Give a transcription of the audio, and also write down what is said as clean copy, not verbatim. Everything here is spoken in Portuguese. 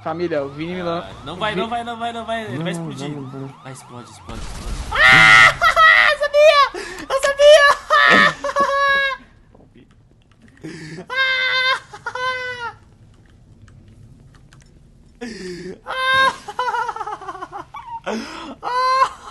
Família, o Vini me lança. Não vai. Ele vai explodir. Vai, explode. Ah! Eu sabia! Eu sabia! Ah!